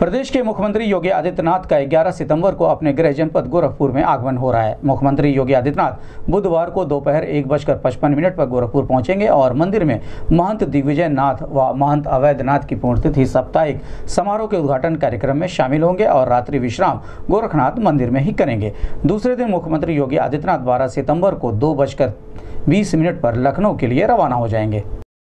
प्रदेश के मुख्यमंत्री योगी आदित्यनाथ का 11 सितंबर को अपने गृह जनपद गोरखपुर में आगमन हो रहा है। मुख्यमंत्री योगी आदित्यनाथ बुधवार को दोपहर 1:55 पर गोरखपुर पहुंचेंगे और मंदिर में महंत दिग्विजय नाथ व महंत अवैधनाथ की पुण्यतिथि साप्ताहिक समारोह के उद्घाटन कार्यक्रम में शामिल होंगे और रात्रि विश्राम गोरखनाथ मंदिर में ही करेंगे। दूसरे दिन मुख्यमंत्री योगी आदित्यनाथ 12 सितंबर को 2:20 पर लखनऊ के लिए रवाना हो जाएंगे।